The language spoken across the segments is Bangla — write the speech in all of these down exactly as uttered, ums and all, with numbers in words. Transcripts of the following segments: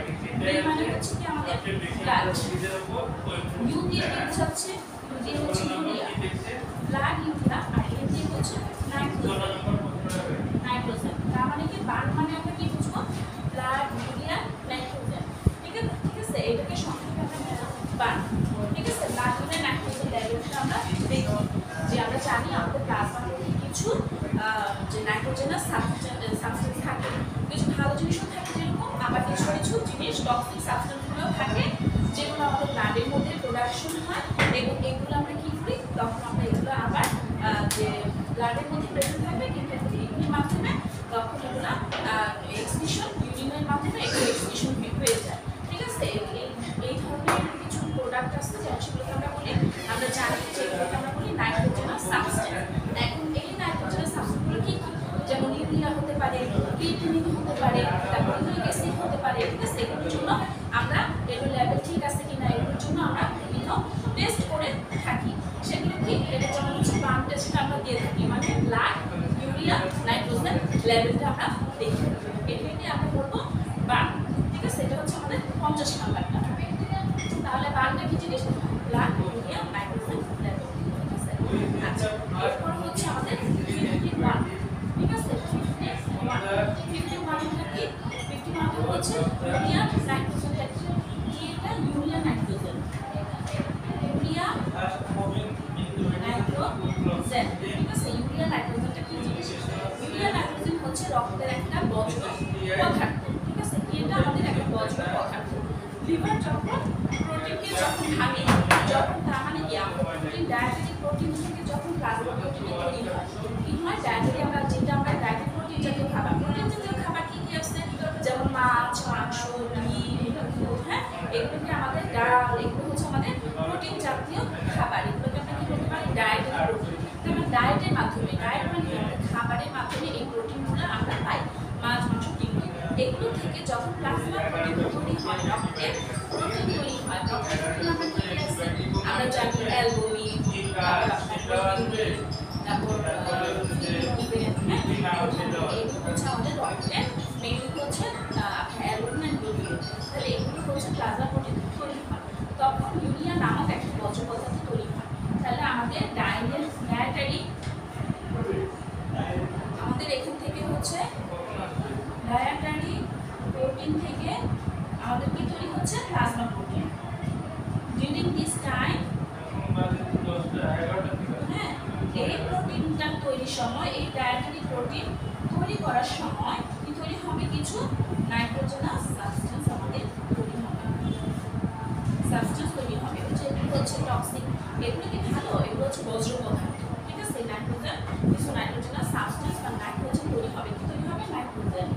বি মানে হচ্ছে কি আমাদের ব্লাড, ইউ দিয়ে কি বোঝাচ্ছে, ইউ দিয়ে হচ্ছে ইউরিয়া, ব্লাড ইউরিয়া, আর এ দিয়ে হচ্ছে নাইট্রোজেন, নাইট্রোজেন। তার মানে কি বার্ন মানে আমরা কি বুঝবো, ব্লাড ইউরিয়া নাইট্রোজেন। ঠিক আছে, ঠিক আছে, এটাকে সংক্ষেপে আমরা বার্ন। ঠিক আছে, ব্লাড ইউরিয়া নাইট্রোজেন লেভেলটা আমরা দেখি যে আমরা জানি আমাদের প্লাজমার মধ্যে কিছু যে নাইট্রোজেনাস সাবস্টেন্স থাকে, কিছু ভালো জিনিসও থাকে যেরকম, আবার কিছু কিছু জিনিস টক্সিক সাবস্টেন্সগুলো থাকে যেগুলো আমাদের ব্লাডের মধ্যে প্রোডাকশন হয়, এবং এগুলো আমরা কি করি, তখন আমরা এগুলো আবার যে ব্লাডের মধ্যে প্রেজেন্ট থাকবে কিন্তু কিডনির মাধ্যমে, তখন এগুলো এক্সক্রিশন ইউরিনের মাধ্যমে এগুলো এক্সক্রিশন হয়ে যায়। ঠিক আছে, এই ধরনের কিছু প্রোডাক্ট আছে যেমন সেগুলোকে আমরা বলি, আমরা জানি যে এগুলোকে আমরা বলি নাইট্রোজেনাস সাবস্টেন্স। এখন এই নাইট্রোজেনাস সাবস্টেন্সগুলো কি কি, যেমন ইউরিয়া হতে পারে, ক্রিয়েটিনিন হতে পারে, তারপর ইউরিক অ্যাসিড হতে পারে। ঠিক আছে, এগুলোর জন্য আমরা এগুলোর লেভেল ঠিক আছে কিনা এগুলোর জন্য আমরা বিভিন্ন টেস্ট করে থাকি। সেগুলো কি, এটা যেমন হচ্ছে বার্ন টেস্টটা আমরা দিয়ে থাকি, মানে ব্লাড ইউরিয়া নাইট্রোজেন লেভেলটা আমরা দেখি, এটাকে আমরা বলবো বার্ন। ঠিক আছে, এটা হচ্ছে আমাদের পঞ্চাশ নাম্বারটা। তাহলে বার্নটা কি জিনিস, ব্লাড ইউরিয়া নাইট্রোজেন লেভেল। ঠিক আছে, আচ্ছা, এরপর হচ্ছে আমাদের ফিফটি ওয়ান। ঠিক আছে, ফিফটি ওয়ান, ফিফটি ওয়ানটা কি, ফিফটি ওয়ানটা হচ্ছে ইউরিয়া নাইট্রোজেনটা কি, এটা ইউরিয়া নাইট্রোজেন, ইউরিয়া নাইট্রোজেন। ঠিক আছে, ইউরিয়া নাইট্রোজেনটা কি জিনিস, ইউরিয়া নাইট্রোজেন হচ্ছে রক্তের একটা বজ্র পদার্থ। ঠিক আছে, এটা আমাদের একটা বজ্র পদার্থ। লিভার যখন প্রোটিনকে যখন ভাঙে, যখন তার মানে কি আমরা প্রোটিন ডায়েটারি প্রোটিন থেকে যখন প্লাজমা প্রোটিন তৈরি হয়, কি হয় ডায়েটারি, আমরা যেটা আমরা ডায়েটারি প্রোটিন জাতীয় খাবার, প্রোটিন জাতীয় খাবার কি কি আছে, যেমন মাছ, মাংস, ডিম, দুধ, হ্যাঁ, এগুলোকে আমাদের ডাল, এগুলো হচ্ছে আমাদের প্রোটিন জাতীয় খাবার, এগুলোকে আমরা কি বলতে পারি, ডায়েটারি প্রোটিন। তারপর ডায়েটের মাধ্যমে, ডায়েট মানে খাবারের মাধ্যমে এই প্রোটিনগুলো আমরা পাই, মাছ, মাংস, ডিম, এগুলো থেকে যখন প্লাজমা প্রোটিন তৈরি হয়, রক্তে প্রোটিন তৈরি হয়, রক্তে প্রোটিন আমরা কি কি আছে, আমরা জানি অ্যালবুমিন, তারপর এগুলো হচ্ছে আমাদের রক্তে মেইনলি হচ্ছে অ্যালবুমিন অ্যান্ড গ্লোবিউলিন। তাহলে এগুলো হচ্ছে প্লাজমা প্রোটিন তৈরি হয়, তখন ইউরিয়া নামক একটা বজ্র পদার্থ তৈরি হয়। তাহলে আমাদের ডায়েটারি আমাদের এখান থেকে হচ্ছে ডায়েটারি প্রোটিন থেকে আমাদের কি তৈরি হচ্ছে, plasma protein. During this time, হ্যাঁ, এই প্রোটিনটা তৈরির সময়, এই ডায়েটারি প্রোটিন তৈরি করার সময় কি তৈরি হবে, কিছু নাইট্রোজেনাস সাবস্টেন্স আমাদের তৈরি হবে, সাবস্টেন্স তৈরি হবে, যেগুলো হচ্ছে টক্সিক, এগুলো কি ভালো, এগুলো হচ্ছে বজ্র পদার্থ। ঠিক আছে, নাইট্রোজেন, কিছু নাইট্রোজেনাস সাবস্টেন্স বা নাইট্রোজেন তৈরি হবে, কি তৈরি হবে, নাইট্রোজেন,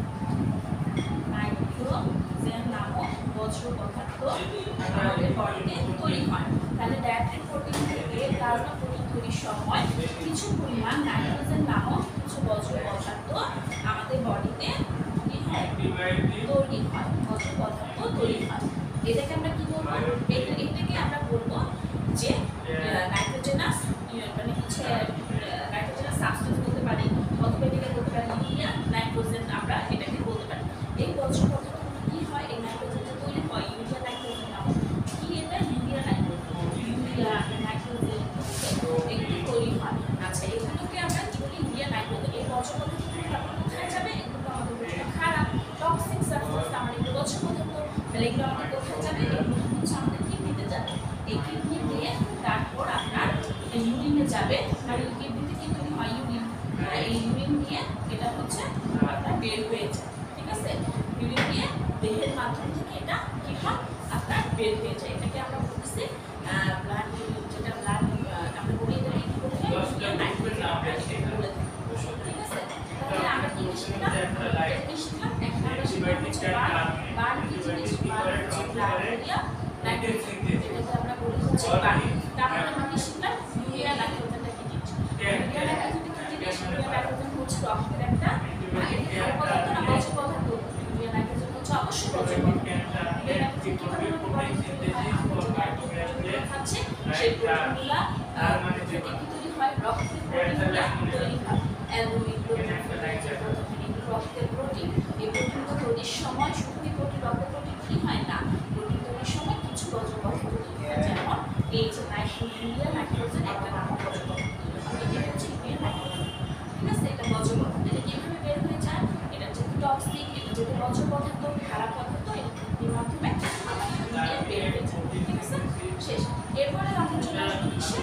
নাইট্রোজেন নামক বজ্র পদার্থ আমাদের বডিতে তৈরি হয়। তাহলে ডায়েটারি প্রোটিন থেকে প্লাজমা প্রোটিন তৈরির সময় কিছু পরিমাণ নাইট্রোজেন নামক কিছু বজ্র পদার্থ আমাদের বডিতে কি হয়, তৈরি হয়, বজ্র পদার্থ তৈরি হয়। এটাকে আমরা কি বলবো, এটাকে আমরা বলবো যে নাইট্রোজেনাস, মানে হচ্ছে নাইট্রোজেনাস সাবস্টেন্স বলতে পারি, অথবা এটাকে বলতে পারি ইউরিয়া নাইট্রোজেন, আমরা এটাকে বলতে পারি। এই বজ্র পদার্থ কি হয়, এই নাইট্রোজেনটা তৈরি হয় ইউরিয়া নাইট্রোজেন নামক কি, এটা ইউরিয়া নাইট্রোজেন, ইউরিয়া নাইট্রোজেন এগুলো তৈরি হয়। আচ্ছা, এগুলোকে আমরা বলি ইউরিয়া নাইট্রোজেন। এই বজ্র পদার্থগুলো আমরা কোথায় যাবে, এগুলো আমাদের জন্য খারাপ, টক্সিক সাবস্টেন্স, আমার এগুলো বজ্র পদার্থ, তাহলে এগুলো আমাদের কোথায় যাবে, এগুলো হচ্ছে আমাদের কিডনিতে যাবে, এই কিডনি দিয়ে তারপর আপনার ইউরিনে যাবে, আর এই কিডনিতে কি তৈরি হয়, ইউরিন, এই ইউরিন দিয়ে এটা হচ্ছে আপনার বের হয়ে যায়। ঠিক আছে, ইউরিন দিয়ে দেহের মাধ্যম থেকে এটা কি হয়, আপনার বের হয়ে যায়, এটাকে আমরা বলতেছি ব্লাড, যেটা ব্লাড আমরা বলি, এটাকে কি বলতে হয়, ইউরিয়া নাইট্রোজেন আমরা এটা বলে থাকি। ঠিক আছে, তাহলে আমরা কি শিখলাম, কি শিখলাম, একটা আমরা শিখলাম হচ্ছে বার্ন, বার্ন কি জিনিস, বার্ন হচ্ছে ব্লাড ইউরিয়া নাইট্রোজেন, এটাকে আমরা বলি হচ্ছে বার্ন। তারপরে আমরা কি শিখলাম, ইউরিয়া নাইট্রোজেনটা কি জিনিস, ইউরিয়া নাইট্রোজেনটা কি জিনিস, ইউরিয়া নাইট্রোজেন হচ্ছে রক্তের একটা পদার্থ না বজ্র পদার্থ, ইউরিয়া নাইট্রোজেন হচ্ছে অবশ্যই বজ্র পদার্থ। ইউরিয়া নাইট্রোজেন কিভাবে খাচ্ছে, সেই প্রোটিনগুলো থেকে কি তৈরি হয়, রক্তের প্রোটিনগুলো তৈরি হয়, অ্যালবুমিন, রক্তের প্রোটিন, এই প্রোটিনগুলো তৈরির সময় শক্তি প্রোটিন, রক্তের প্রোটিন কি হয়, ইউরিয়া নাইট্রোজেন একটা নাম বজ্র পদার্থ এটা হচ্ছে ইউরিয়া নাইট্রোজেন ঠিক আছে এটা বজ্র পদার্থ এটা কিভাবে বের হয়ে যায় এটা যেহেতু টক্সিক এটা যেহেতু বজ্র পদার্থ খারাপ পদার্থ এটা কিডনির মাধ্যমে আমাদের ইউরিয়া বের হয়ে যায় ঠিক আছে শেষ এরপরে আমরা চলে আসবো কিসে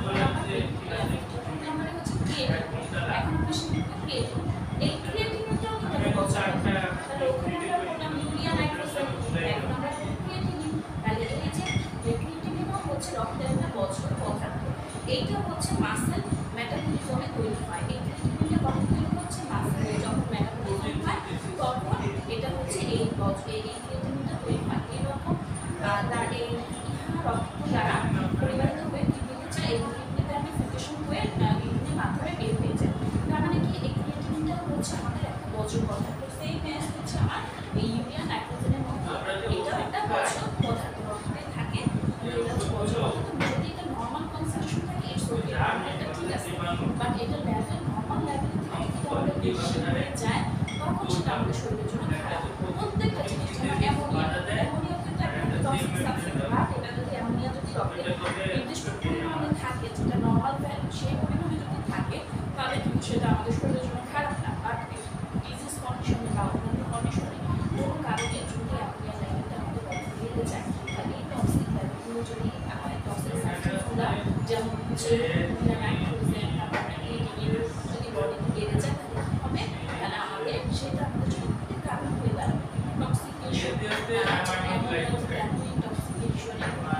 আমরা হচ্ছে ক্রিয়েটিন এখন আমরা শিখব ক্রিয়েটিন এই ক্রিয়েটিনটাও কিন্তু বজ্র পদার্থ তাহলে ওখানে আমরা বললাম ইউরিয়া নাইট্রোজেন এখন আমরা ক্রিয়েটিন তাহলে এই যে ক্রিয়েটিনও হচ্ছে রক্তের একটা বজ্র পদার্থ এইটা হচ্ছে মাসেল মেটাবলিজমে তৈরি হয় এই ক্রিয়েটিনটা কখন তৈরি হচ্ছে মাসেল যখন মেটাবলিজম হয় তখন এটা হচ্ছে এই বজ্র এই ক্রিয়েটিনটা তৈরি হয় এরকম তার এই রক্ত দ্বারা পরিবাহিত হয়ে কিডনিতে যায় এবং কিডনিতে আমি ফিল্ট্রেশন হয়ে কিডনির মাধ্যমে বের হয়ে যায় তার মানে কি এই ক্রিয়েটিনটা হচ্ছে আমাদের একটা বজ্র পদার্থ সেই ম্যাচ হচ্ছে আমার এই ইউরিয়া নাইট্রোজেনের মতো এটা একটা বজ্র পদার্থ রক্তে থাকে এটা হচ্ছে বজ্র পদার্থ যদি এটা নর্মাল কনসাম্পশন থাকে এর সঙ্গে এটা ঠিক আছে বাট এটা লেভেল নর্মাল লেভেল থেকে যদি আমাদের বেশি হয়ে যায় তখন সেটা আমাদের শরীরের জন্য খারাপ প্রত্যেকটা জিনিস যেমন অ্যামোনিয়া অ্যামোনিয়া কিন্তু একটা টক্সিক সাবস্টেন্স বাট এটা যদি অ্যামোনিয়া যদি রক্তে নির্দিষ্ট পরিমাণে থাকে যেটা নর্মাল ভ্যালু সেই পরিমাণে যদি থাকে তাহলে কিন্তু সেটা আমাদের শরীরের জন্য খারাপ না বাট ডিজিজ কন্ডিশনে বা অন্যান্য কন্ডিশনে কোনো কারণে যদি অ্যামোনিয়া লেভেলটা আমাদের বডি বেড়ে যায় তাহলে এই টক্সিক লেভেলগুলো যদি আমাদের টক্সিক সাবস্টেন্সগুলো যেমন হচ্ছে নাইট্রোজেন তারপর ক্রিয়েটিন যদি বডিতে বেড়ে যায় তাহলে কী হবে তাহলে আমাদের সেটা আমাদের জন্য কারণ হয়ে দাঁড়াবে টক্সিকেশন ইনটক্সিকেশন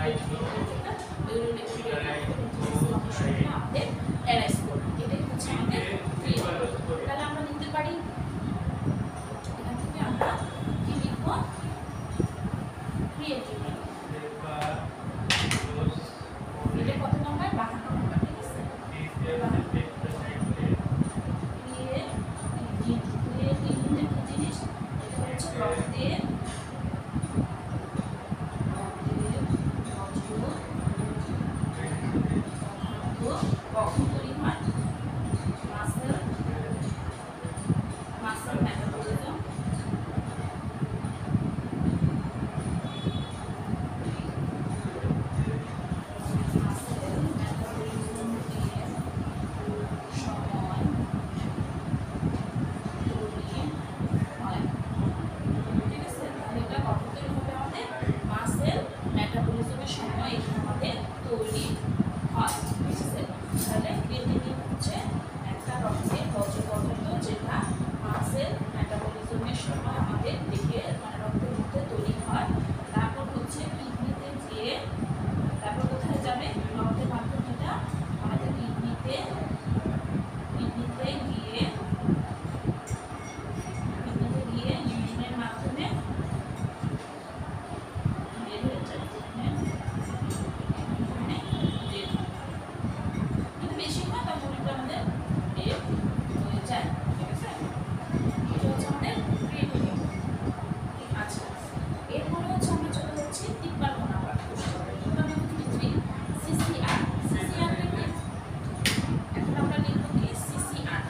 আমাদের অ্যারাইজ করবে এটাই হচ্ছে আমাদের ক্রিয়েটিন তাহলে আমরা নিতে পারি এখান থেকে আমরা কি লিখব ক্রিয়েটিন এটা কত নম্বর বাহান্ন নম্বর ঠিক আছে ক্রিয়েটিনটা কি জিনিস এটা হচ্ছে রক্তে কখন তৈরি হয় muscle muscle metabolism muscle metabolism দিয়ে সময় তৈরি হয় ঠিক আছে তাহলে এটা কখন তৈরি হবে আমাদের মাসেল মেটাবলিজমের সময় এখানে আমাদের তৈরি হয় ঠিক আছে তাহলে ক্রিয়েটিন হচ্ছে একটা রক্তের বজ্র পদার্থ যেটা মাসেল মেটাবলিজমের সময় আমাদের দেহে মানে রক্তের মধ্যে তৈরি হয় তারপর হচ্ছে কিডনিতে গিয়ে তারপর কোথায় যাবে রক্তের মাধ্যমে এটা আমাদের কিডনিতে কিডনিতে গিয়ে কিডনিতে গিয়ে ইউরিনের মাধ্যমে বের হয়ে যায় বেশি হয় তখন এটা আমাদের বের হয়ে যায় ঠিক আছে এটা হচ্ছে আমাদের ক্রিয়েটিন আচ্ছা এরপরে হচ্ছে আমরা চলে যাচ্ছি তিপ্পান্ন নাম্বার তিপ্পান্ন থ্রি সিসিআর সিসিআর কি এখন আমরা লিখব কি সিসিআর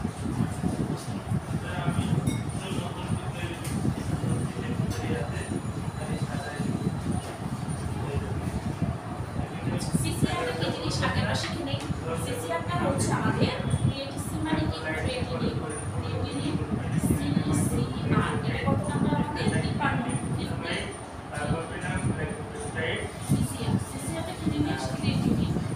সিসিআর কি জিনিস আগে আমরা শিখে নেই সিসিআরটা হচ্ছে আমাদের ক্রিয়েটিন মানে কি ক্রিয়েটিন ক্রিয়েটিন সিসিআর এটা কত নাম্বার আমাদের তিপ্পান্ন সিসিআর সিসিআরটা কি জিনিস ক্রিয়েটিন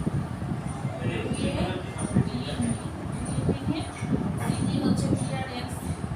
সিটি হচ্ছে ক্লিয়ারেন্স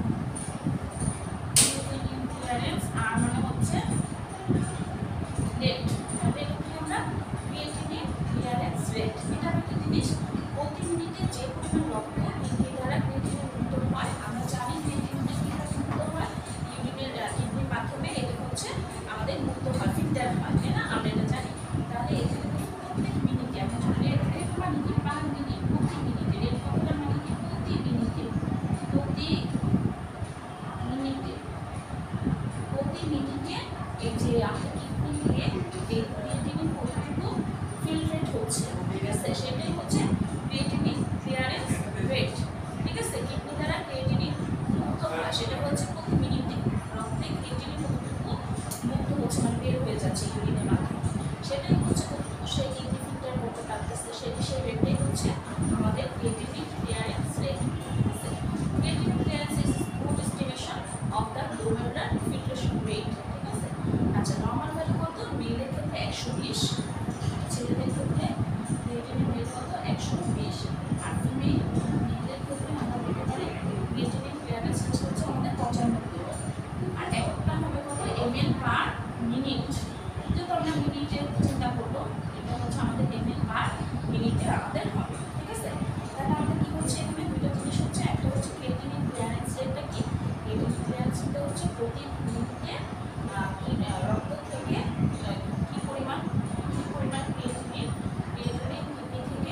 ক্রিয়েটিন ক্লিয়ারেন্স আর মানে হচ্ছে রেট তাহলে কি আমরা ক্রিয়েটিন ক্লিয়ারেন্স রেট এটা একটা জিনিস প্রতি মিনিটে যে পরিমাণ রক্ত কিডনি দ্বারা ক্রিয়েটিনের মুক্ত হয় আমরা জানি ক্রিয়েটিনটা কীভাবে মুক্ত হয় ইউরিনের কিডনির মাধ্যমে এটা হচ্ছে আমাদের মুক্ত হয় ফিল্টার হয় তাই না আমরা এটা জানি তাহলে এখানে প্রত্যেক মিনিটে আমরা যদি রেট রেট মানে কি পার মিনিট প্রতি মিনিটে রেট কতটা মানে কি প্রতি মিনিটে প্রতি মিনিটে প্রতি মিনিটে এই যে আমাদের কিডনি থেকে এই ক্রিয়েটিনের কতটুকু ফিল্ট্রেট হচ্ছে ঠিক আছে সেটাই হচ্ছে ক্রিয়েটিন ক্লিয়ারেন্স রেট ঠিক আছে কিডনি দ্বারা ক্রিয়েটিন মুক্ত হয় সেটা হচ্ছে প্রতি মিনিটে রক্তে ক্রিয়েটিন কতটুকু মুক্ত হচ্ছে মানে বের হয়ে যাচ্ছে ইউরিনের মাধ্যমে সেটাই হচ্ছে কতটুকু সেই কিডনি ফিল্টার করতে পারতেছে সেটি সেই রেটটাই হচ্ছে আমাদের creatinine clearance rate. Creatinine clearance is good estimation of the glomerular filtration rate. ঠিক আছে, আচ্ছা নর্মাল ভ্যালু কত? মেলের ক্ষেত্রে একশো বিশ, ছেলেদের ক্ষেত্রে ক্রিয়েটিনিন রেট কত? একশো বিশ। আর ফিমেল মেলের ক্ষেত্রে আমরা বলতে পারি ক্রিয়েটিনিন ক্লিয়ারেন্স হচ্ছে আমাদের পঁচানব্বই। আর একটা হবে কত? M L per minute. যেহেতু আমরা মিনিটে চিন্তা করবো, এটা হচ্ছে আমাদের এমএল পার মিনিটে আমাদের হবে। ঠিক আছে, তাহলে আমাদের কি হচ্ছে এখানে দুটো জিনিস হচ্ছে, একটা হচ্ছে ক্রিয়েটিনিন ক্লিয়ারেন্স রেটটা কি? ক্রিয়েটিনিন ক্লিয়ারেন্স রেটটা হচ্ছে প্রতি মিনিটে রক্ত থেকে কি পরিমাণ কি পরিমাণ ক্রিয়েটিনিন ক্রিয়েটিনিন কিডনি থেকে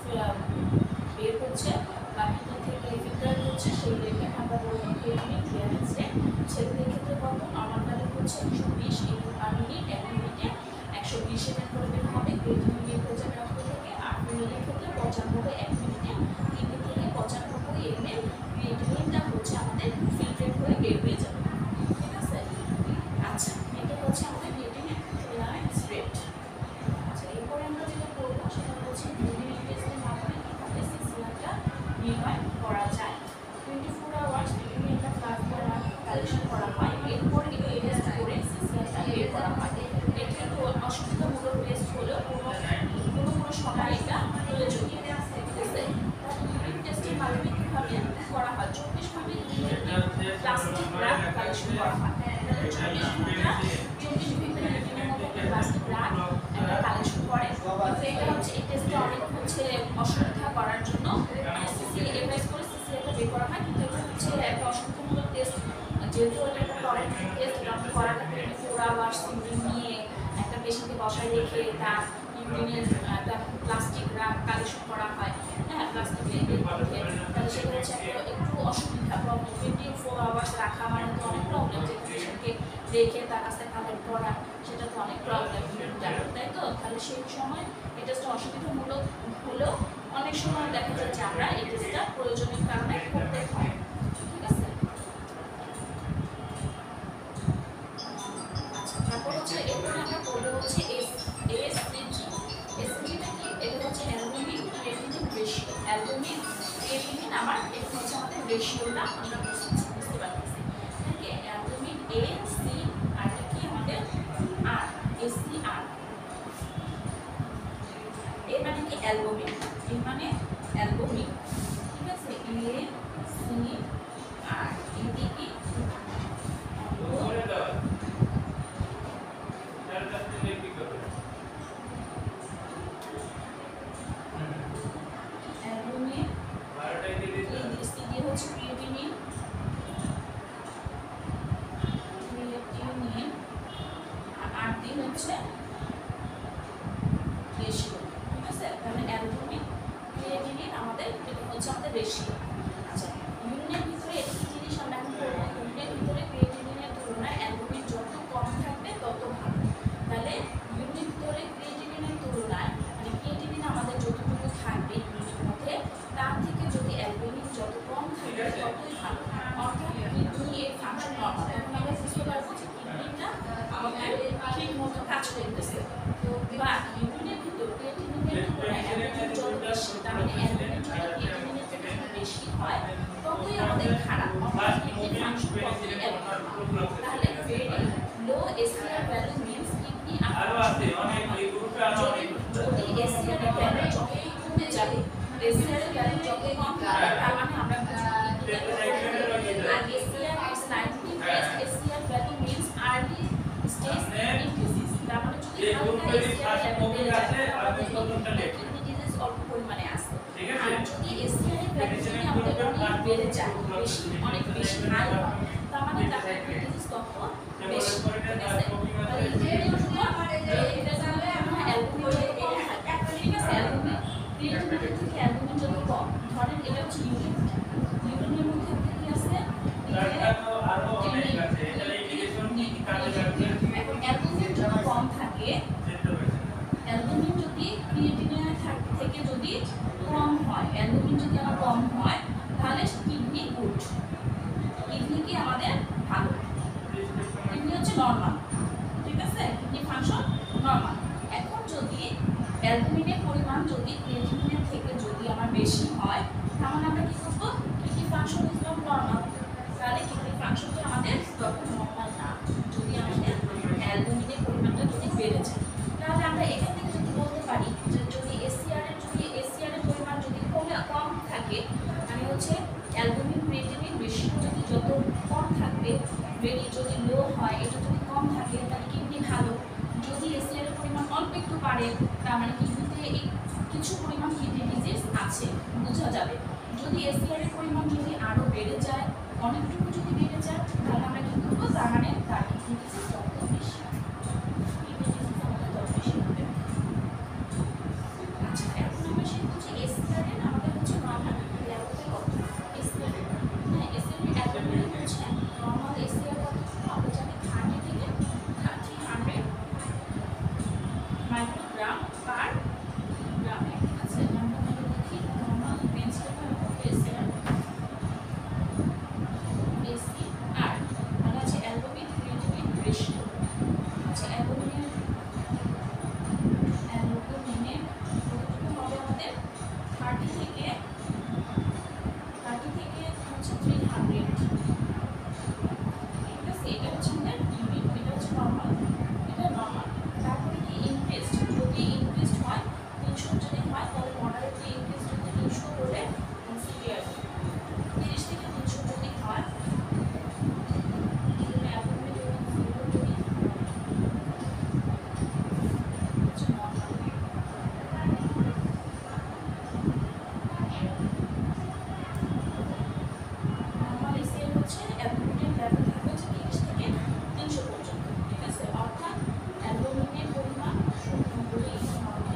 বের হচ্ছে বা কিডনি থেকে ফিল্টার হচ্ছে, সেই রেটকে আমরা বলবো ক্রিয়েটিনিন ক্লিয়ারেন্স রেট। ছেলেদের ক্ষেত্রে কত? নর্মাল ভ্যালু হচ্ছে একশো বিশ পার মিনিট, এক মিনিটে একশো বিশ এমএল করে বের হবে ক্রিয়েটিনিন বের হয়ে যাবে রক্ত থেকে। আর ফিমেলের ক্ষেত্রে পঁচানব্বই, এক মিনিটে কিডনি থেকে পঁচানব্বই এমএল ক্রিয়েটিনিনটা হচ্ছে আমাদের ফিল্ট্রেট হয়ে বের হয়ে যাবে। ঠিক আছে, আচ্ছা এটা হচ্ছে আমাদের ক্রিয়েটিনিন ক্লিয়ারেন্স রেট। আচ্ছা এরপরে আমরা যেটা করবো সেটা হচ্ছে ইউরিন টেস্টের মাধ্যমে কীভাবে সিসিআরটা নির্ণয় করা যায়। টোয়েন্টি ফোর আওয়ার্স বিভিন্ন একটা ব্লাড কালেকশন করা হয়, এরপর এই টেস্ট করে সিসিআরটা বের করা হয়। এটা একটু অসুবিধামূলক টেস্ট হলেও কোনো কোনো কোনো সময় এটা প্রয়োজনীয়। ঠিক আছে, ইউরিন টেস্টের মাধ্যমে কীভাবে করা হয়? চব্বিশ ঘন্টা প্লাস্টিক র্যাপ কালেকশন করা হয়। তাহলে চব্বিশ ঘন্টা চব্বিশ ঘন্টা ইউরিনের মধ্যে প্লাস্টিক র্যাপ একটা কালেকশন করে। কিন্তু এটা হচ্ছে এই টেস্টটা অনেক হচ্ছে অসুবিধা করার জন্য সিসি এভাইস করে সিসিআরটা বের করা হয়, কিন্তু এটা হচ্ছে একটা অসুবিধামূলক টেস্ট। যেহেতু এটা একটা প্রবলেমেটিক টেস্ট, এটা করাটা টোয়েন্টি ফোর আওয়ার্স ইউরিন নিয়ে একটা পেশেন্টকে বসায় রেখে তার ইউরিনের একটা প্লাস্টিক র্যাপ কালেকশন করা হয়, হ্যাঁ প্লাস্টিক রেখে, তাহলে সেটা হচ্ছে একটা একটু অসুবিধা। প্রবলেম টোয়েন্টি ফোর আওয়ার্স রাখা মানে তো অনেক প্রবলেম, যে পেশেন্টকে রেখে তার কাছে কালেক্ট করা, সেটা তো অনেক প্রবলেম, তাই তো? তাহলে সেই সময় এই টেস্টটা অসুবিধামূলক হলেও অনেক সময় দেখা যায় যে আমরা এই টেস্টটা প্রয়োজনীয় কারণে করতে হয়। ঠিক আছে, তারপর হচ্ছে এরপরে আমরা করবো হচ্ছে এসসিজি। এসসিজিটা কি? এটা হচ্ছে albumin creatinine ratio. Albumin creatinine আমার এটা হচ্ছে আমাদের রেশিওটা আমরা বুঝতে পারতেছি। ঠিক আছে, অ্যালবুমিন এ সি আর এটা কি আমাদের আর এসি আর। এর মানে কি? অ্যালবুমিন। এর মানে অ্যালবুমিন। ঠিক আছে, এ সি আর এটা কি? রেশিও। আচ্ছা ইউরিনের ভিতরে একটি জিনিস আমরা এখন করবো, ইউরিনের ভিতরে ক্রিয়েটিনিনের তুলনায় অ্যালবুমিন যত কম থাকবে তত ভালো। তাহলে ইউরিনের ভিতরে ক্রিয়েটিনিনের তুলনায় মানে ক্রিয়েটিনিন আমাদের যতটুকু থাকবে ইউরিনের মধ্যে, তার থেকে যদি অ্যালবুমিন যত কম থাকবে ততই ভালো। অর্থাৎ কিডনি এর ফাংশন নর্মাল, এখন আমরা বুঝতে পারবো যে কিডনিটা আমাদের ঠিক মতো কাজ করতেছে। বা ইউরিনের ভিতর ক্রিয়েটিনিনের তুলনায় অ্যালবুমিন যত বেশি, তার মানে অ্যালবুমিন যদি ক্রিয়েটিনিনের থেকে বেশি হয় ততই আমাদের খারাপ, অর্থাৎ কিডনি ফাংশন ততই অ্যাবনর্মাল। তাহলে very low ACR value means kidney যদি যদি এসিআর ভ্যালু যত কমে যাবে, এসিআর ভ্যালু যত কম হবে তার মানে আমরা আর ACR is ninety plus ACR value means early stage kidney disease. তার মানে যদি হালকা এসিআর লেভেল বেড়ে যায় আমাদের কিডনি ডিজিজ অল্প পরিমাণে আসে। আর যদি এসিআর এর ভ্যালু যদি আমাদের অনেক বেড়ে যায়, বেশি অনেক বেশি হাই হয়, তার মানে তার কিডনি ডিজিজ তখন বেশি। ঠিক আছে, তাহলে ইউরিনের উপর এটা জানলে আমরা অ্যালবুমিন যত কম থাকে, ঠিক আছে, অ্যালবুমিন ক্রিয়েটিনিন থেকে অ্যালবুমিন যত কম, ধরেন এটা হচ্ছে ইউরিন, ইউরিনের মধ্যে কি আছে? এখন অ্যালবুমিন যদি কম থাকে, অ্যালবুমিন যদি ক্রিয়েটিনিনের থেকে যদি কম হয়, অ্যালবুমিন যদি আমার কম হয় তাহলে কিডনি গুড, কিডনি কি আমাদের ভালো, কিডনি হচ্ছে নর্মাল। ঠিক আছে, কিডনি ফাংশন নর্মাল। এখন যদি অ্যালবুমিনের পরিমাণ যদি ক্রিয়েটিনিনের থেকে যদি আমার বেশি হয় তাহলে আমরা কি করবো, kidney function is not normal. তাহলে কিডনি ফাংশনটা আমাদের তখন নর্মাল না, যদি আমাদের অ্যালবুমিনের পরিমাণটা যদি বেড়ে যায়। তাহলে আমরা এখান থেকে যদি বলতে পারি যে যদি এসিআর এর যদি এসিআর এর পরিমাণ যদি কমে কম থাকে, মানে হচ্ছে অ্যালবুমিন ক্রিয়েটিনিন রেশিও যদি যত কম থাকবে, ভেরি যদি লো হয়, এটা যদি কম থাকে তাহলে কিডনি ভালো। যদি এসিআর এর পরিমাণ অল্প একটু বাড়ে, তার মানে কিডনিতে কিছু পরিমাণ কিডনি ডিজিজ আছে, বোঝা যাবে। যদি এসিআর এর পরিমাণ যদি আরও বেড়ে যায়, অনেকটুকু যদি বেড়ে যায়, তাহলে আমরা কি করবো, তার মানে তার কিডনি ডিজিজ তত বেশি, কিডনি ডিজিজ আমাদের তত বেশি হবে। আচ্ছা, এখন আমরা শিখবো যে এসিআর এর আমাদের হচ্ছে নর্মাল লেভেলটা কত। এসিআর হ্যাঁ এসিআর এর অ্যালবুমিন হচ্ছে নর্মাল এসিআর কত, আমরা জানি থার্টি থেকে থার্টি হান্ড্রেড মাইক্রোগ্রাম পার গ্রামে। আচ্ছা, আমরা তাহলে দেখি normal range level of ACR ACR মানে আছে অ্যালবুমিন ক্রিয়েটিনিন রেশিও। আচ্ছা, অ্যালবুমিনের অ্যালবুমিনের কতটুকু হবে আমাদের, থার্টি থেকে থার্টি থেকে হচ্ছে থ্রি হান্ড্রেড। ঠিক আছে, এটা হচ্ছে আমাদের ইউনিট, এটা হচ্ছে নর্মাল, এটা নর্মাল। তারপরে কি ইনক্রিজড, যদি ইনক্রিজড হয় তিনশো যদি হয় তাহলে মডারেটলি ইনক্রিজড যদি তিনশো হলে সিভিয়ার, তিরিশ থেকে তিনশো যদি হয় তাহলে অ্যালবুমিন যদি জিরো যদি হচ্ছে নর্মাল। নর্মাল এসিআর হচ্ছে অ্যালবুমিনের লেভেল থাকে হচ্ছে তিরিশ থেকে তিনশো পর্যন্ত। ঠিক আছে, অর্থাৎ অ্যালবুমিনের পরিমাণ শূন্য হলেই নর্মাল।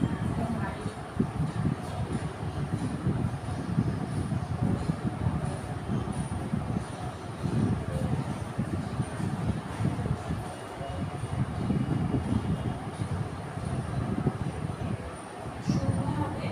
শূন্য হবে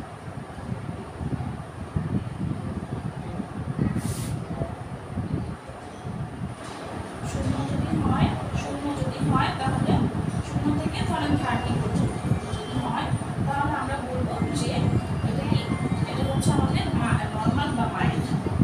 শূন্য যদি হয়, শূন্য যদি হয় তাহলে শূন্য থেকে ধরেন থার্টি পর্যন্ত যদি হয়, তাহলে আমরা বলবো যে এটা কি, এটা হচ্ছে আমাদের নর্মাল বা মাইল্ড,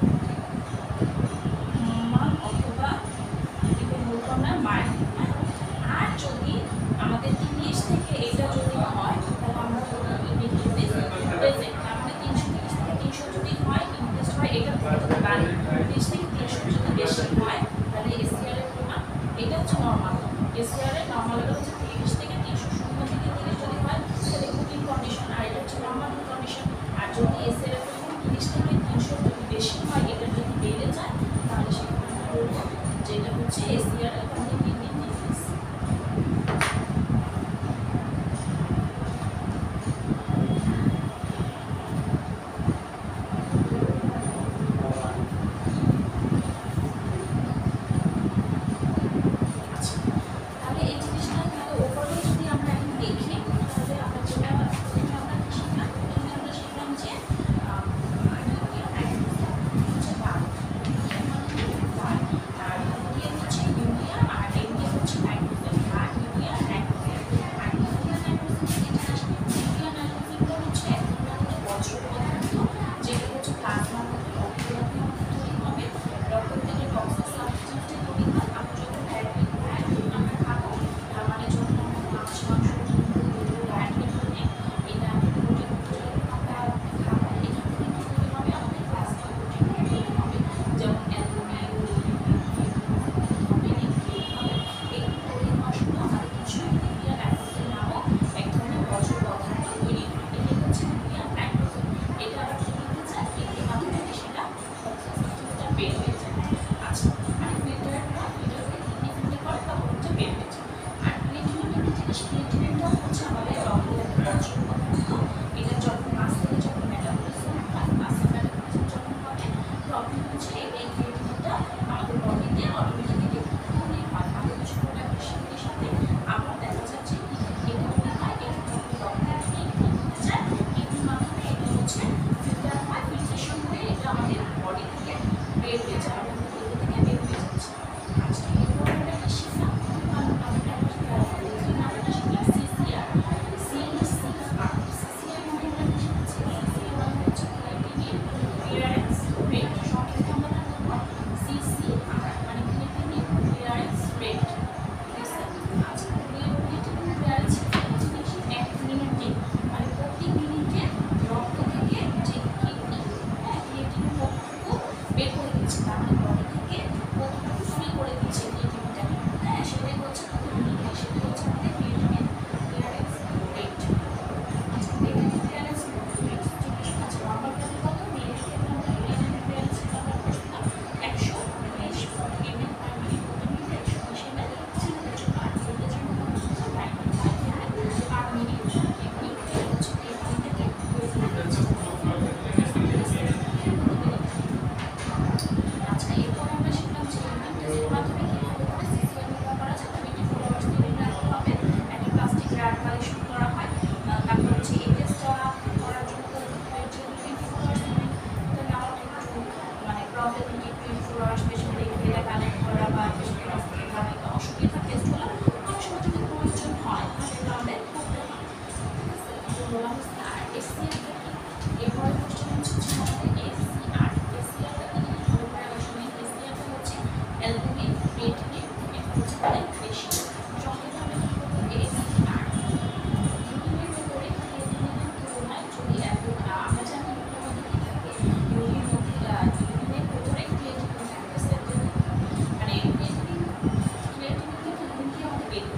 নর্মাল অথবা এটাকে বলবো আমরা মাইল্ড। আর যদি আমাদের তিরিশ থেকে এটা যদি হয় তাহলে আমরা বলবো কিডনি ডিজিজ প্রেজেন্ট। আমাদের তিনশো তিরিশ থেকে তিনশো যদি হয়, ইনক্রিজ হয়, এটা যদি বাড়ে, তিরিশ থেকে তিনশো যদি বেশি হয় তাহলে এসিআর এর পরিমাণ, এটা হচ্ছে নর্মাল। এসিআর এর নর্মাল এটা হচ্ছে তিরিশ থেকে তিনশো, শূন্য থেকে তিরিশ যদি হয় তাহলে কুকিং কন্ডিশন, আর এটা হচ্ছে নর্মাল কন্ডিশন। আর যদি এসিআর এর পরিমাণ তিরিশ থেকে তিনশো যদি বেশি হয়, এটা যদি বেড়ে যায় তাহলে সেখানে আমরা বলবো যে এটা হচ্ছে এসিআর এর আমাদের কিডনি ডিজিজ। তাহলে এই জিনিসটা তাহলে ওভারঅল যদি আমরা এখন দেখি, তাহলে আমরা যেটা প্রথমে আমরা কি শিখলাম, প্রথমে আমরা শিখলাম যে হচ্ছে বার, আর হচ্ছে ইউরিয়া আর এমডি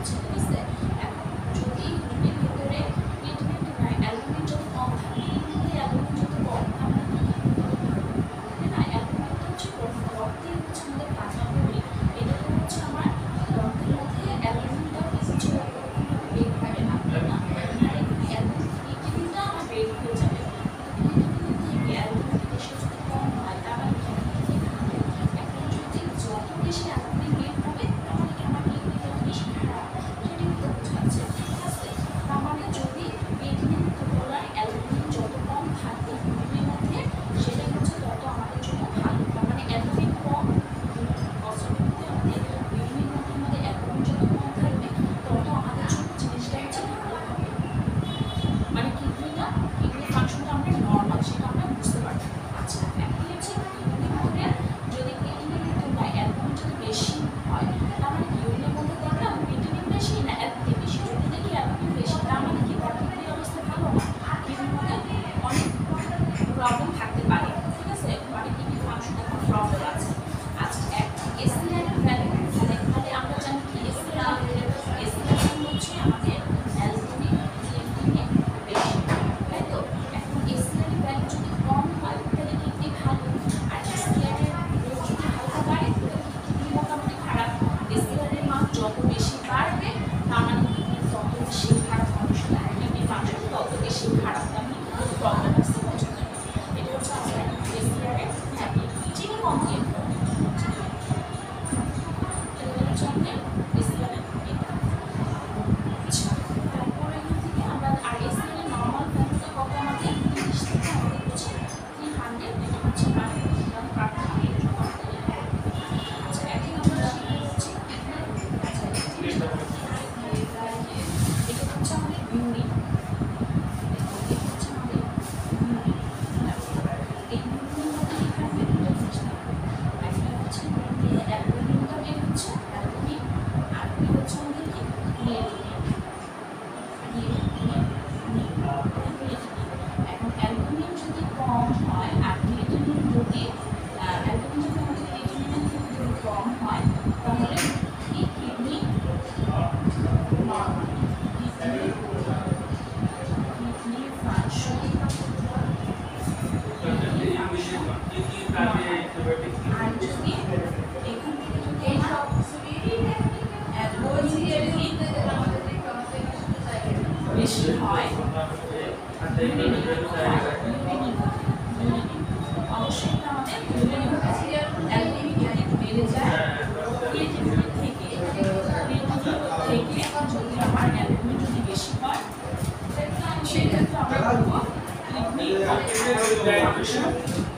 হচ্ছে, ঠিক আছে? এখন যদি রুমের ভিতরে ক্রিয়েটিনিন নাই, অ্যালবুমিন যত কম থাকে, অ্যালবুমিন যত কম আমরা কি না অ্যালবুমিন হচ্ছে রক্তে হচ্ছে আমাদের প্লাজমা মেমোরি, এটা তো হচ্ছে আমার রক্তের মধ্যে অ্যালবুমিনটা কিছু বের হবে না, তাই না? অ্যালবুমিন ক্রিয়েটিনিনটা আমার বের হয়ে যাবে, ক্রিয়েটিনিন থেকে অ্যালবুমিন বেশি যদি কম হয় তাহলে এখন যদি যত বেশি অ্যালবুমিন বের হবে তাহলে কি আমার কিডনিটা বেশি খারাপ, সেটা কিন্তু বোঝা যাচ্ছে, ঠিক আছে? তার মানে যদি ক্রিয়েটিনিন তুলনায় অ্যালবুমিন যত কম থাকে কিডনির মধ্যে সেটা হচ্ছে তত আমাদের জন্য ভালো, তার মানে অ্যালবুমিন কম অসুবিধা আমাদের কিডনির মধ্যে আমাদের অ্যালবুমিন যত কম থাকবে তত আমাদের জন্য জিনিসটা হচ্ছে ভালো হবে, মানে কিডনিটা কিডনি ফাংশনটা আমরা নর্মাল সেটা আমরা বুঝতে পারবো। আচ্ছা এখন হচ্ছে কিডনির মধ্যে যদি ক্রিয়েটিনিন তুলনায় অ্যালবুমিন যদি বেশি হয় তার মানে কিডনির মধ্যে দেখলাম ক্রিয়েটিনিন বেশি না অ্যালবুমিন বেশি, যদি দেখি অ্যালবুমিন বেশি তার মানে কি কিডনির অবস্থা ভালো না, কিডনির মধ্যে অনেক প্রবলেম থাকতে পারে, ঠিক আছে? মানে কিডনি ফাংশনে কোনো প্রবলেম আছে। আচ্ছা এখন এসিআর এর ভ্যালু তাহলে আমরা জানি কি এসিআর এসিআর হচ্ছে আমাদের অ্যালবুমিন ক্রিয়েটিনিন বেশি, তাই তো? এখন এসিআর এর ভ্যালু যদি কম হয় তাহলে কিডনি ভালো, আর এসিআর এর রেট যদি হালকা বাড়ে তাহলে কিডনি মোটামুটি খারাপ। এসিআর এর মান যত বেশি বাড়বে তার মানে কিডনি তত বেশি খারাপ ফাংশন, কিডনি ফাংশন তত বেশি খারাপ, তার মানে কোনো প্রবলেম আসছে বোঝা যাবে। এটা হচ্ছে আমাদের এসিআর এর ভ্যালু, চিনি কম দিয়ে এটা হচ্ছে আমাদের এসিআর এর ভ্যালু। আচ্ছা তারপরে এখান থেকে আমরা আর এসিআর এর নর্মাল ভ্যালুটা কত আমাদের তিরিশ থেকে আমাদের হচ্ছে তিন হান্ড্রেড, এটা হচ্ছে আর আচ্ছা এখন আমরা হচ্ছে আচ্ছা এটা হচ্ছে আমাদের ইউরিন, এটা হচ্ছে আমাদের ইউরিন, এই ইউরিনের মধ্যে কি থাকবে দুটো জিনিস থাকবে, একটা হচ্ছে অ্যালবুমিনটা বের হচ্ছে অ্যালবুমিন, আর দুই হচ্ছে আমাদের কি ক্রিয়েটিনিন। এখন অ্যালবুমিন যদি কম হয় আর ক্রিয়েটিনিন যদি অ্যালবুমিন যদি আমাদের ক্রিয়েটিনিনের থেকে যদি কম হয় তাহলে কি kidney normal, kidney kidney function আর যদি এখান থেকে যদি অ্যালবুমিন বেশি হয় অবশ্যই আমাদের অ্যালবুমিন যদি বেড়ে যায় ক্রিয়েটিনিন থেকে থেকে যদি আমার অ্যালবুমিন যদি বেশি হয় সেক্ষেত্রে আমরা বলবো kidney function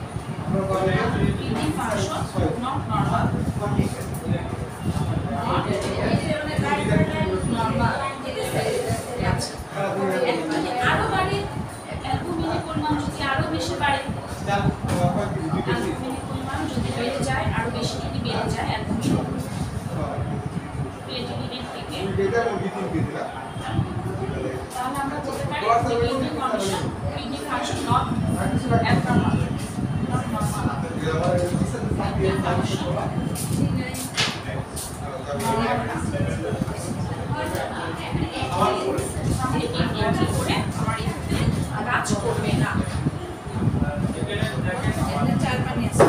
kidney function not normal, normal, ঠিক আছে? আরো বাড়ে অ্যালবুমিনের পরিমাণ যদি আরো বেশি বাড়ে, অ্যালবুমিনের পরিমাণ যদি বেড়ে যায় আরো বেশি যদি বেড়ে যায় অ্যালবুমিন ক্রিয়েটিনিনের থেকে তাহলে আমরা বলতে পারি kidney function kidney function not abnormal, not normal, kidney function কাজ করবে না। চার পানি আছে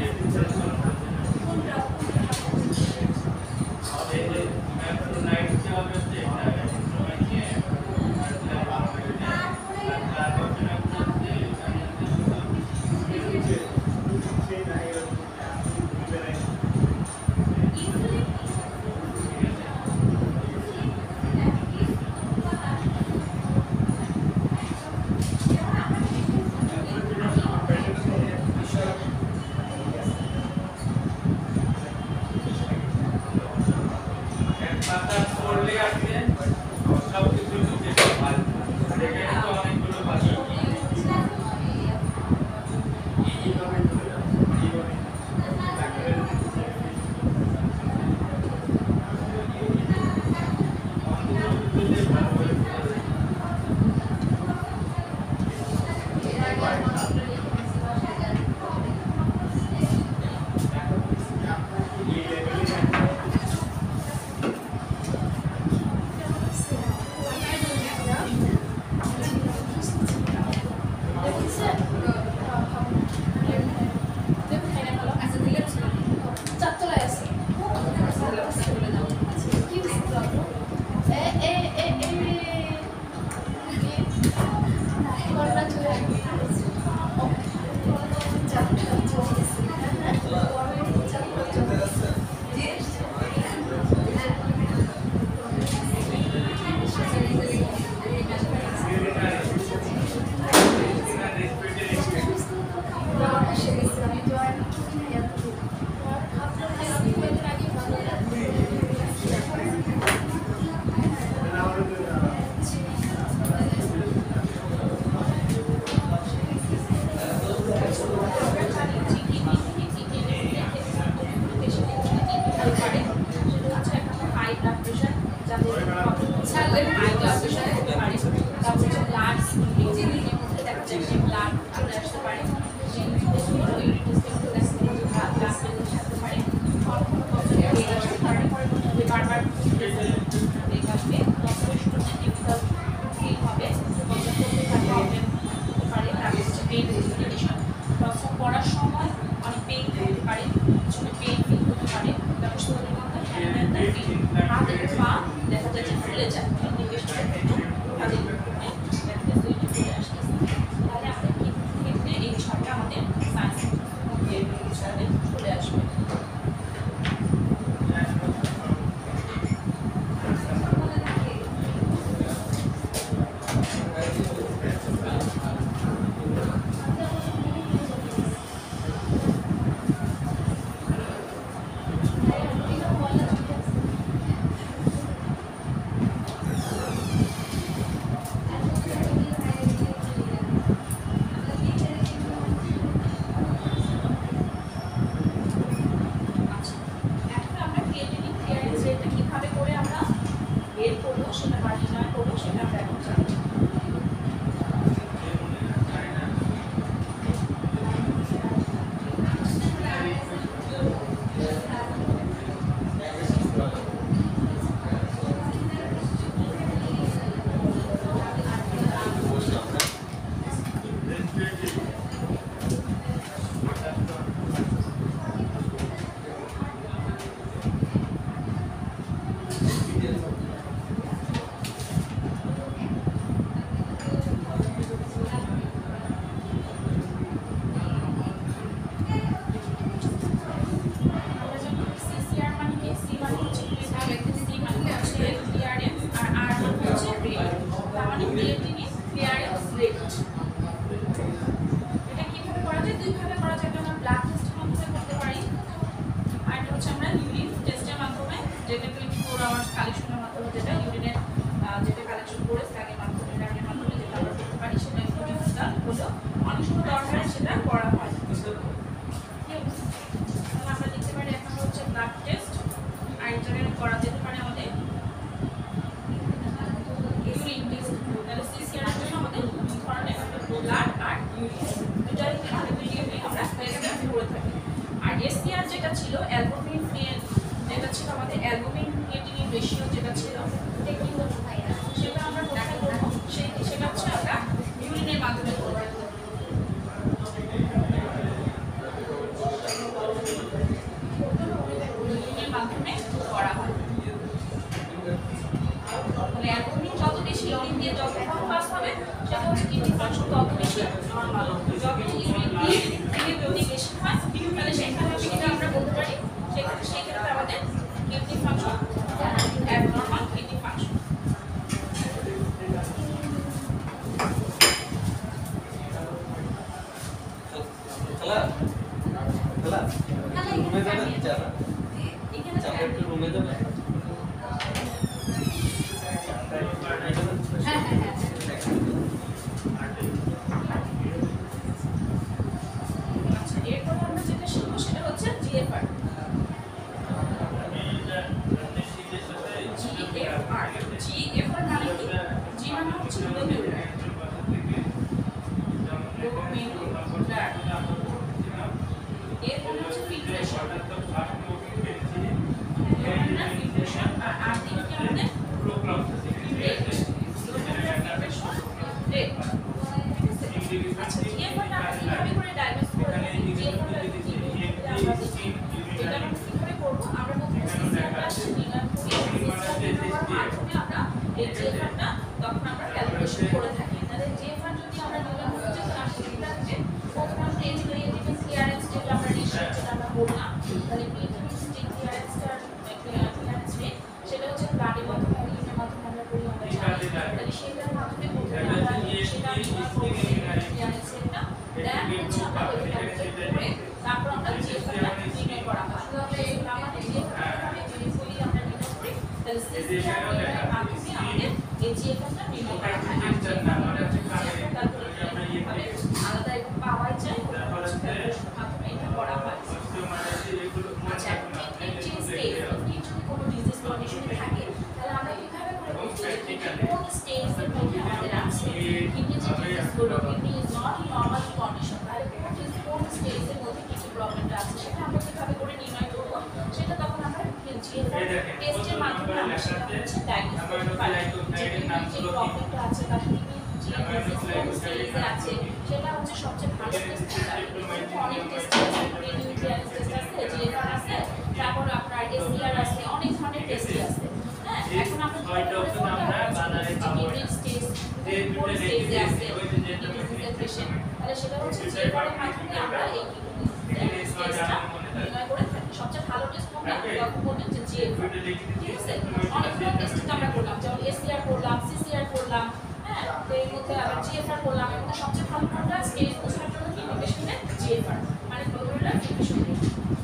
night মানে অ্যালবুমিন যত বেশি ইউরিন দিয়ে যত কম পাস হবে সেটা হচ্ছে কিডনি ফাংশন তত বেশি নরমাল। যত ইউরিন দিয়ে থেকে যদি বেশি হয় তাহলে সেখানে সেটা আমরা বলতে পারি সেক্ষেত্রে সেই ক্ষেত্রে আমাদের kidney function abnormal kidney function. খেলা খেলা রুমে যাবে যারা এখানে আমরা একটু রুমে যাবে হ্যাঁ হ্যাঁ হ্যাঁ আচ্ছা এরপর আমরা যেটা শিখবো সেটা হচ্ছে জিএফআর। জিএফআর জিএফআর মানে কি? জি মানে হচ্ছে গ্লোমেরুলার গ্লোমেরুলার এর মানে হচ্ছে ফিল্ট্রেশন গ্লোমেরুলার ফিল্ট্রেশন আর আর দিকে কি আমাদের রেট গ্লোমেরুলার ফিল্ট্রেশন রেট। আচ্ছা জিএফআরটা আমরা কিভাবে করে ডায়াগনোস করব? জিএফআরটা কি আমরা দেখি এটা আমরা কিভাবে করব? আমরা প্রথমে সিসিআরটা নির্ণয় করি, সিসিআর মাধ্যমে আমরা এই জিএফআরটা তখন আমরা ক্যালকুলেশন করে থাকি। তাহলে জিএফআর যদি আমরা নির্ণয় করতে চাই তাহলে সেটা হচ্ছে প্রথমে আমরা এই যে এটিপি ক্লিয়ারেন্স যেটা আমরা রেশিও যেটা আমরা বললাম, তাহলে এটিপি যে ক্লিয়ারেন্সটা ক্লিয়ারেন্স রেট সেটা হচ্ছে ব্লাডের মাধ্যমে ইউরিনের মাধ্যমে আমরা করি আমরা জানি। তাহলে সেটার মাধ্যমে প্রথমে আমরা সেটা নির্ণয় করব ক্লিয়ারেন্স রেটটা, দেন হচ্ছে আমরা ওই ক্যালকুলেট করে তারপর আমরা জিএফআরটা নির্ণয় করা হয়। তাহলে আমাদের জিএফআরটা ইউজুয়ালি আমরা নির্ণয় করি তাহলে সিসিআর এর মাধ্যমে আমাদের এই জিএফআরটা নির্ণয় করা হয়। আর জিএফআর আমরা জিএফআর ক্যালকুলেট আলাদা এবং পাওয়া যায় ক্যালকুলেশনের মাধ্যমে এটা করা হয়। আচ্ছা এই যে স্টেজ যদি কোনো ডিজিজ কন্ডিশনে থাকে তাহলে আমরা কিভাবে করে বুঝবো যে কোন স্টেজের মধ্যে আমাদের আছে কিডনি যে ডিজিজগুলো kidney is not in normal condition, তাহলে কোন স্টেজের মধ্যে কি প্রবলেমটা আছে সেটা আমরা কিভাবে করে নির্ণয় করব সেটা তখন আমরা জিএফআর টেস্টের মাধ্যমে আমরা সেটা হচ্ছে ডায়াগনোস করতে পারি যে কিডনির যে প্রবলেমটা আছে বা কিডনি যে ডিজিজ কোন স্টেজে আছে সেটা হচ্ছে সবচেয়ে ভালো টেস্ট। অনেক টেস্ট আছে, রেডিও ক্লিয়ারেন্স টেস্ট আছে, জিএফআর আছে, তারপর আপনার এসিআর আছে, অনেক ধরনের টেস্ট আছে। হ্যাঁ এখন আমরা কিডনির স্টেজ কোন স্টেজে আছে ডিজিজের পেশেন্ট, তাহলে সেটা হচ্ছে জিএফআর এর মাধ্যমে আমরা এই কিডনি টেস্টটা নির্ণয় করে থাকি। সবচেয়ে ভালো টেস্ট কোনটা? লক্ষ্য করবেন যে জিএফআর। ঠিক আছে, অনেক ধরনের টেস্ট আমরা করলাম, যেমন এসিআর করলাম, সিসিআর করলাম, হ্যাঁ তো এর মধ্যে আবার জিএফআর করলাম। এর মধ্যে সবচেয়ে ভালো কোনটা? স্টেজ বোঝার জন্য কিডনি পেশেন্টের জিএফআর মানে গ্লোমেরুলার ফিল্ট্রেশন রেট।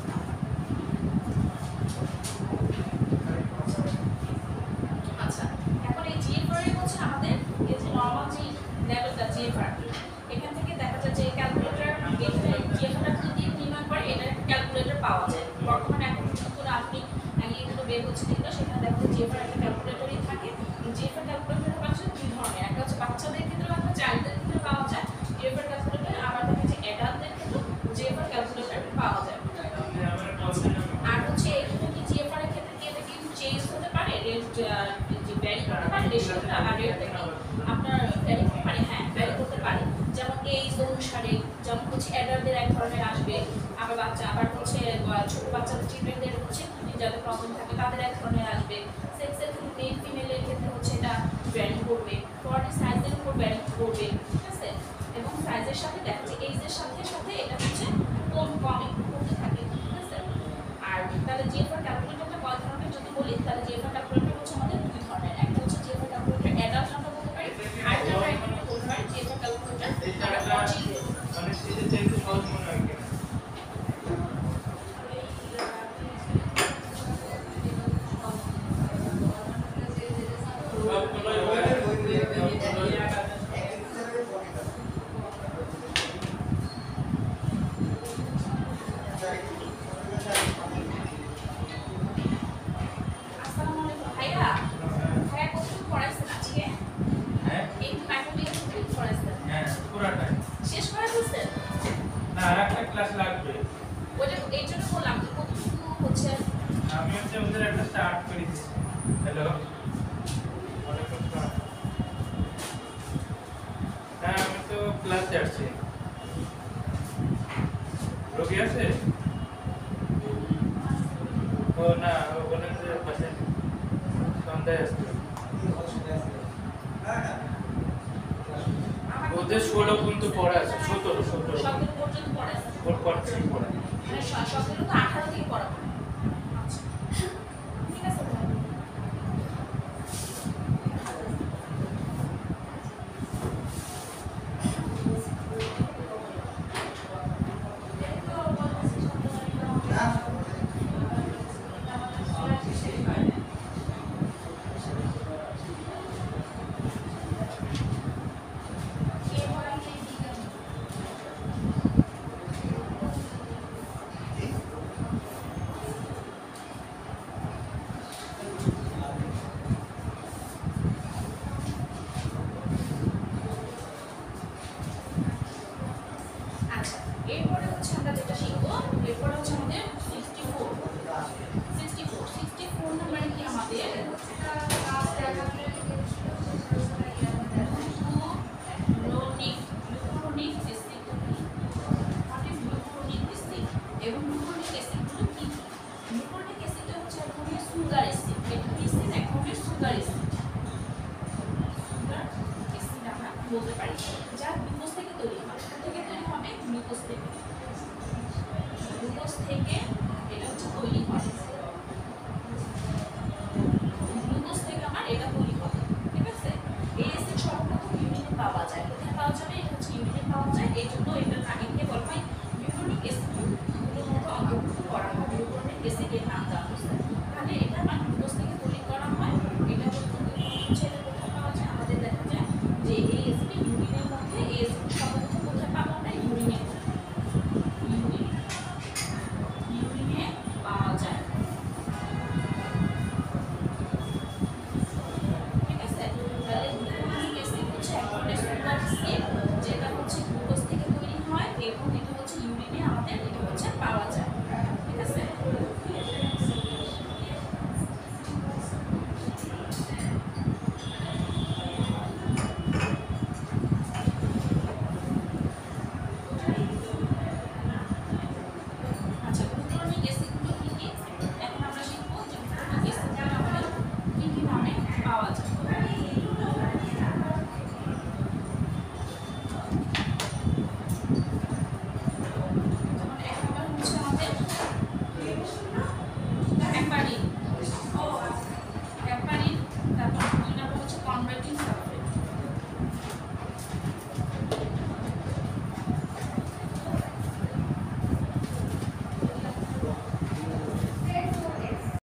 আচ্ছা এখন এই জিএফআর এর হচ্ছে আমাদের এই যে নরমাল যে লেভেলটা জিএফআর, এখান থেকে দেখা যায় যে ক্যালকুলেটর জিএফআরটা যদি নির্ণয় করে এটা ক্যালকুলেটর পাওয়া যায়। বর্তমানে এখন নতুন আধুনিক এগুলো বের হচ্ছে যেগুলো সেখানে দেখা যায় জিএফআর একটা ক্যালকুলেটরই থাকে। জিএফআর ক্যালকুলেটর পাচ্ছে দুই ধরনের, একটা হচ্ছে বাচ্চাদের ক্ষেত্রে বা চাইল্ডদের ক্ষেত্রে পাওয়া যায় জিএফআর ক্যালকুলেটর, আবার দেখা যায় অ্যাডাল্টদের ক্ষেত্রে জিএফআর ক্যালকুলেটর পাওয়া যায়। আর হচ্ছে এখানে কি জিএফআর এর ক্ষেত্রে কি এটা কি চেঞ্জ হতে পারে, রেট যে ভ্যারি করতে পারে রেশিওটা, আর রেটটা কি আপনার ভ্যারি করতে পারে? হ্যাঁ ভ্যারি করতে পারে। যেমন এইজ অনুসারে, যেমন হচ্ছে অ্যাডাল্টদের এক ধরনের আসবে, আবার বাচ্চা আবার হচ্ছে ছোট বাচ্চাদের চিলড্রেনদের হচ্ছে যাদের প্রবলেম থাকে তাদের এক ধরনের আসবে। সেক্সের ক্ষেত্রে মেল ফিমেলের ক্ষেত্রে হচ্ছে এটা ভ্যারি করবে, বডি সাইজের উপর ভ্যারি করবে। ঠিক আছে, এবং সাইজের সাথে দেখা যাচ্ছে এইজের সাথে সাথে এটা হচ্ছে কম কম একটু করতে থাকে। ঠিক আছে, আর তাহলে জিএফআর ক্যালকুলেটরটা কয় ধরনের যদি বলি তাহলে জিএফআর ক্যালকুলেটর হচ্ছে আমাদের দুই ধরনের, একটা হচ্ছে জিএফআর ক্যালকুলেটর অ্যাডাল্ট আমরা বলতে পারি, আর একটা আমরা এখানে বলতে পারি জিএফআর ক্যালকুলেটর আমরা চিলড্রেন। মানে সেটা চাইতে সহজ মনে হয় কেন? ওদের ষোলো পর্যন্ত পড়া আছে, সতেরো সতেরো সতেরো পর্যন্ত পড়া আছে। ওর পর থেকে পড়া। মানে স- সতেরো তো আঠারো থেকে পড়া হয়। আচ্ছা। ঠিক আছে ভাই। আচ্ছা, এরপরে হচ্ছে আমরা যেটা শিখবো, এরপরে হচ্ছে আমাদের sixty four sixty four sixty four নাম্বারে কি আমাদের গ্লুকুরোনিক গ্লুকুরোনিক অ্যাসিড কি? What is glucuronic acid? এবং গ্লুকুরোনিক অ্যাসিডগুলো কি কি? গ্লুকুরোনিক অ্যাসিড হচ্ছে এক ধরনের সুগার অ্যাসিড। এটা কি অ্যাসিড? এক ধরনের সুগার অ্যাসিড। সুগার অ্যাসিড আমরা বলতে পারি।